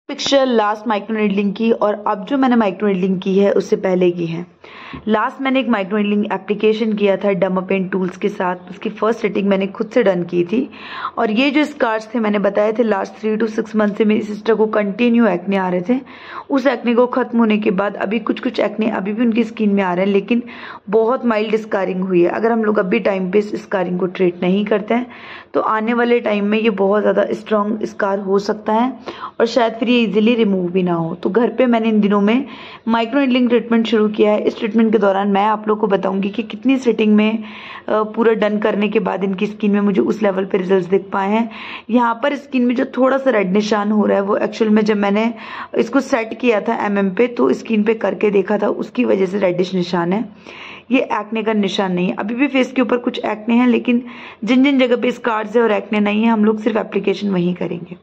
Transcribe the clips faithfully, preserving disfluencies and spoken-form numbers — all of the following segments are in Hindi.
पिक्चर लास्ट माइक्रो नीडलिंग की और अब जो मैंने माइक्रो नीडलिंग की है उससे पहले की है। लास्ट मैंने एक माइक्रो नीडलिंग एप्लीकेशन किया था डर्मापेन टूल्स के साथ। उसकी फर्स्ट सेटिंग मैंने खुद से डन की थी और ये जो स्कार्स थे मैंने बताए थे last three two six month से मेरी सिस्टर को कंटिन्यू एक्ने आ रहे थे। उस एक्ने को खत्म होने के बाद अभी कुछ कुछ एक्ने अभी भी उनकी स्किन में आ रहे हैं, लेकिन बहुत माइल्ड स्कारिंग हुई है। अगर हम लोग अभी टाइम पे इस स्कारिंग को ट्रीट नहीं करते हैं तो आने वाले टाइम में ये बहुत ज़्यादा स्ट्रॉन्ग स्कार हो सकता है और शायद फिर ये इजीली रिमूव भी ना हो। तो घर पे मैंने इन दिनों में माइक्रो नीडलिंग ट्रीटमेंट शुरू किया है। इस ट्रीटमेंट के दौरान मैं आप लोग को बताऊंगी कि कितनी सेटिंग में पूरा डन करने के बाद इनकी स्किन में मुझे उस लेवल पे रिजल्ट्स दिख पाए हैं। यहाँ पर स्किन में जो थोड़ा सा रेड निशान हो रहा है वो एक्चुअल में जब मैंने इसको सेट किया था एमएम पे तो स्किन पे करके देखा था, उसकी वजह से रेडिश निशान है। ये एक्ने का निशान नहीं है। अभी भी फेस के ऊपर कुछ एक्ने हैं, लेकिन जिन जिन जगह पे स्कार्स है और एक्ने नहीं है हम लोग सिर्फ एप्लीकेशन वहीं करेंगे।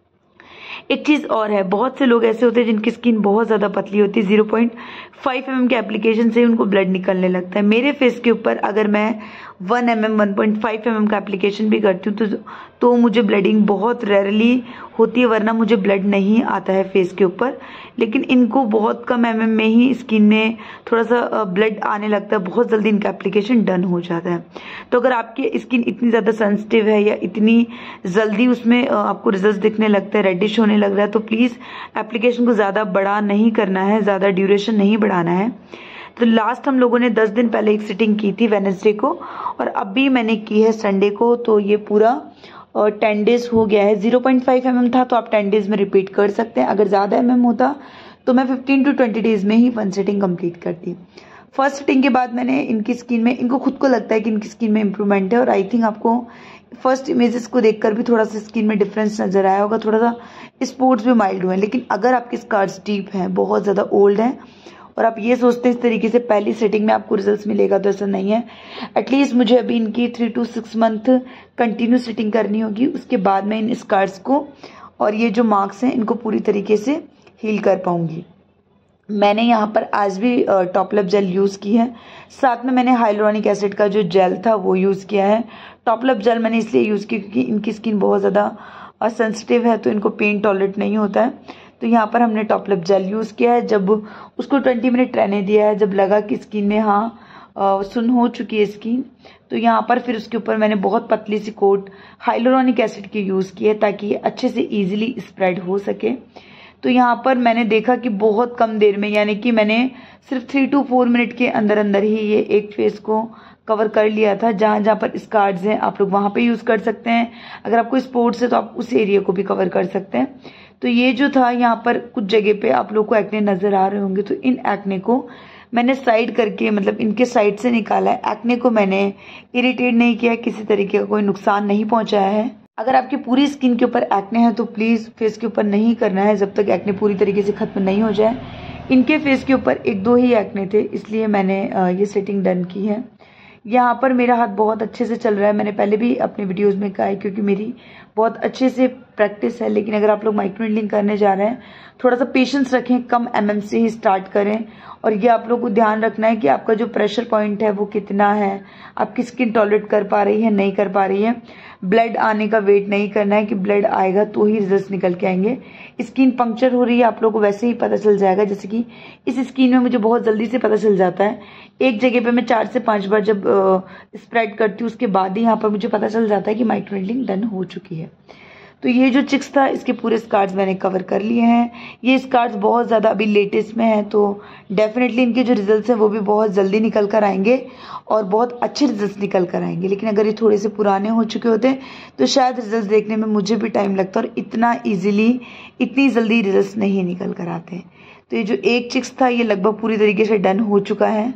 एक चीज और है, बहुत से लोग ऐसे होते हैं जिनकी स्किन बहुत ज्यादा पतली होती है, zero point five M M के एप्लीकेशन से उनको ब्लड निकलने लगता है। मेरे फेस के ऊपर अगर मैं one M M one point five M M का एप्लीकेशन भी करती हूँ तो तो मुझे ब्लडिंग बहुत रेयरली होती है, वरना मुझे ब्लड नहीं आता है फेस के ऊपर। लेकिन इनको बहुत कम एम एम में ही स्किन में थोड़ा सा ब्लड आने लगता है, बहुत जल्दी इनका एप्लीकेशन डन हो जाता है। तो अगर आपकी स्किन इतनी ज़्यादा सेंसिटिव है या इतनी जल्दी उसमें आपको रिजल्ट दिखने लगता है, रेडिश होने लग रहा है, तो प्लीज़ एप्लीकेशन को ज़्यादा बड़ा नहीं करना है, ज़्यादा ड्यूरेशन नहीं बढ़ाना है। तो लास्ट हम लोगों ने दस दिन पहले एक सिटिंग की थी वेडनेसडे को और अभी मैंने की है संडे को। तो ये पूरा और टेन डेज हो गया है। Zero point five M M था तो आप टेन डेज में रिपीट कर सकते हैं। अगर ज़्यादा एम एम होता तो मैं फिफ्टीन टू ट्वेंटी डेज में ही वन सेटिंग कंप्लीट करती। फर्स्ट सेटिंग के बाद मैंने इनकी स्किन में, इनको खुद को लगता है कि इनकी स्किन में इंप्रूवमेंट है और आई थिंक आपको फर्स्ट इमेजेस को देखकर भी थोड़ा सा स्किन में डिफरेंस नजर आया होगा, थोड़ा सा स्पॉट्स भी माइल्ड हुए हैं। लेकिन अगर आपके स्कार्स डीप हैं, बहुत ज़्यादा ओल्ड हैं और आप ये सोचते हैं इस तरीके से पहली सेटिंग में आपको रिजल्ट्स मिलेगा, तो ऐसा नहीं है। एटलीस्ट मुझे अभी इनकी three two six month continue setting करनी होगी, उसके बाद मैं इन स्कार्स को और ये जो मार्क्स हैं इनको पूरी तरीके से हील कर पाऊंगी। मैंने यहाँ पर आज भी टॉपलप जेल यूज़ की है, साथ में मैंने हाइलुरोनिक एसिड का जो जेल था वो यूज़ किया है। टॉपलप जेल मैंने इसलिए यूज़ की क्योंकि इनकी स्किन बहुत ज़्यादा सेंसिटिव है तो इनको पेन टॉलरेट नहीं होता है। तो यहाँ पर हमने टॉपलप जेल यूज़ किया है। जब उसको ट्वेंटी मिनट रहने दिया है, जब लगा कि स्किन में हाँ सुन हो चुकी है स्किन, तो यहाँ पर फिर उसके ऊपर मैंने बहुत पतली सी कोट हाइलुरोनिक एसिड की यूज़ की है ताकि ये अच्छे से ईजिली स्प्रेड हो सके। तो यहाँ पर मैंने देखा कि बहुत कम देर में, यानी कि मैंने सिर्फ थ्री टू फोर मिनट के अंदर अंदर ही ये एक फेस को कवर कर लिया था। जहाँ जहाँ पर स्कार्स हैं आप लोग वहाँ पे यूज़ कर सकते हैं। अगर आपको स्पॉट्स है तो आप उस एरिया को भी कवर कर सकते हैं। तो ये जो था यहाँ पर कुछ जगह पे आप लोग को एक्ने नजर आ रहे होंगे, तो इन एक्ने को मैंने साइड करके, मतलब इनके साइड से निकाला है। एक्ने को मैंने इरिटेट नहीं किया, किसी तरीके का कोई नुकसान नहीं पहुंचाया है। अगर आपकी पूरी स्किन के ऊपर एक्ने है तो प्लीज फेस के ऊपर नहीं करना है जब तक एक्ने पूरी तरीके से खत्म नहीं हो जाए। इनके फेस के ऊपर एक दो ही एक्ने थे, इसलिए मैंने ये सेटिंग डन की है। यहाँ पर मेरा हाथ बहुत अच्छे से चल रहा है, मैंने पहले भी अपने वीडियोस में कहा है, क्योंकि मेरी बहुत अच्छे से प्रैक्टिस है। लेकिन अगर आप लोग माइक्रो नीडलिंग करने जा रहे हैं थोड़ा सा पेशेंस रखें, कम एमएम से ही स्टार्ट करें। और ये आप लोग को ध्यान रखना है कि आपका जो प्रेशर पॉइंट है वो कितना है, आपकी स्किन टॉलरेट कर पा रही है नहीं कर पा रही है। ब्लड आने का वेट नहीं करना है कि ब्लड आएगा तो ही रिजल्ट निकल के आएंगे। स्किन पंक्चर हो रही है आप लोगों को वैसे ही पता चल जाएगा, जैसे कि इस स्किन में मुझे बहुत जल्दी से पता चल जाता है। एक जगह पे मैं चार से पांच बार जब स्प्रेड करती हूँ उसके बाद ही यहाँ पर मुझे पता चल जाता है कि माइक्रो नीडलिंग डन हो चुकी है। तो ये जो चिक्स था इसके पूरे स्कार्स मैंने कवर कर लिए हैं। ये स्कार्स बहुत ज़्यादा अभी लेटेस्ट में है तो डेफिनेटली इनके जो रिजल्ट्स हैं वो भी बहुत जल्दी निकल कर आएंगे और बहुत अच्छे रिजल्ट्स निकल कर आएंगे। लेकिन अगर ये थोड़े से पुराने हो चुके होते तो शायद रिजल्ट्स देखने में मुझे भी टाइम लगता और इतना ईजिली इतनी जल्दी रिजल्ट्स नहीं निकल कर आते। तो ये जो एक चिक्स था ये लगभग पूरी तरीके से डन हो चुका है।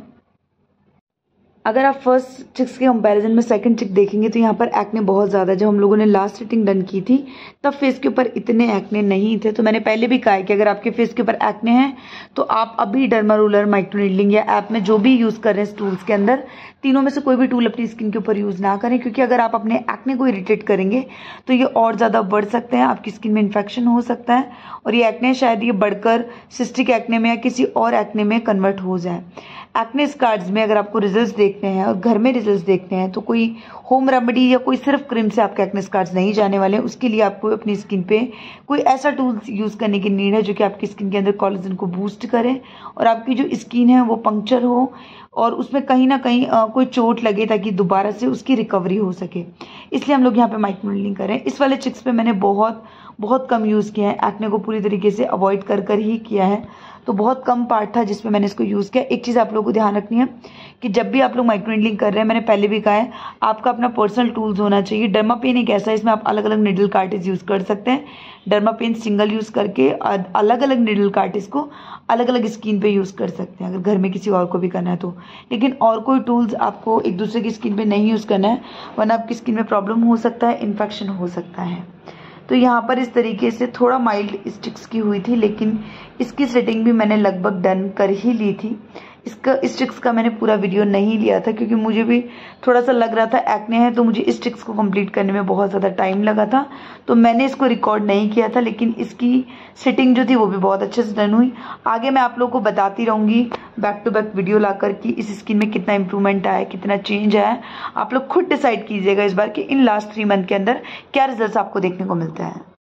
अगर आप फर्स्ट चिक्स के कंपैरिजन में सेकंड चिक देखेंगे तो यहाँ पर एक्ने बहुत ज़्यादा, जब हम लोगों ने लास्ट सेटिंग डन की थी तब फेस के ऊपर इतने एक्ने नहीं थे। तो मैंने पहले भी कहा है कि अगर आपके फेस के ऊपर एक्ने हैं तो आप अभी डर्मा रोलर, माइक्रो नीडलिंग या ऐप में जो भी यूज़ कर रहे हैं टूल्स के अंदर, तीनों में से कोई भी टूल अपनी स्किन के ऊपर यूज़ ना करें, क्योंकि अगर आप अपने एक्ने को इरिटेट करेंगे तो ये और ज़्यादा बढ़ सकते हैं, आपकी स्किन में इन्फेक्शन हो सकता है और ये एक्ने शायद ये बढ़कर सिस्टिक एक्ने में या किसी और एक्ने में कन्वर्ट हो जाए। एक्ने स्कार्स में अगर आपको रिजल्ट्स देखने हैं और घर में रिजल्ट्स देखने हैं तो कोई होम रेमेडी या कोई सिर्फ क्रीम से आपके एक्ने स्कार्स नहीं जाने वाले हैं। उसके लिए आपको अपनी स्किन पे कोई ऐसा टूल्स यूज़ करने की नीड है जो कि आपकी स्किन के अंदर कोलेजन को बूस्ट करे और आपकी जो स्किन है वो पंक्चर हो और उसमें कहीं ना कहीं आ, कोई चोट लगे ताकि दोबारा से उसकी रिकवरी हो सके। इसलिए हम लोग यहाँ पे माइक्रोनेडलिंग कर रहे हैं। इस वाले चिक्स पे मैंने बहुत बहुत कम यूज़ किया है, एक्ने को पूरी तरीके से अवॉइड कर कर ही किया है, तो बहुत कम पार्ट था जिसपे मैंने इसको यूज़ किया। एक चीज़ आप लोगों को ध्यान रखनी है कि जब भी आप लोग माइक्रोनेडलिंग कर रहे हैं, मैंने पहले भी कहा है, आपका अपना पर्सनल टूल्स होना चाहिए। डर्मापेन एक ऐसा है, इसमें आप अलग अलग निडल कार्टेज यूज़ कर सकते हैं। डर्मापेन सिंगल यूज़ करके अलग अलग निडल कार्टेज को अलग अलग स्किन पे यूज़ कर सकते हैं अगर घर में किसी और को भी करना है तो। लेकिन और कोई टूल्स आपको एक दूसरे की स्किन पे नहीं यूज़ करना है, वरना आपकी स्किन में प्रॉब्लम हो सकता है, इन्फेक्शन हो सकता है। तो यहाँ पर इस तरीके से थोड़ा माइल्ड स्टिक्स की हुई थी, लेकिन इसकी सेटिंग भी मैंने लगभग डन कर ही ली थी। इसका स्टिक्स का मैंने पूरा वीडियो नहीं लिया था क्योंकि मुझे भी थोड़ा सा लग रहा था एक्ने है, तो मुझे इस स्टिक्स को कंप्लीट करने में बहुत ज़्यादा टाइम लगा था, तो मैंने इसको रिकॉर्ड नहीं किया था। लेकिन इसकी सेटिंग जो थी वो भी बहुत अच्छे से डन हुई। आगे मैं आप लोगों को बताती रहूँगी बैक टू बैक वीडियो ला कर कि इस स्किन में कितना इंप्रूवमेंट आया, कितना चेंज आया। आप लोग खुद डिसाइड कीजिएगा इस बार कि इन लास्ट थ्री मंथ के अंदर क्या रिजल्ट आपको देखने को मिलता है।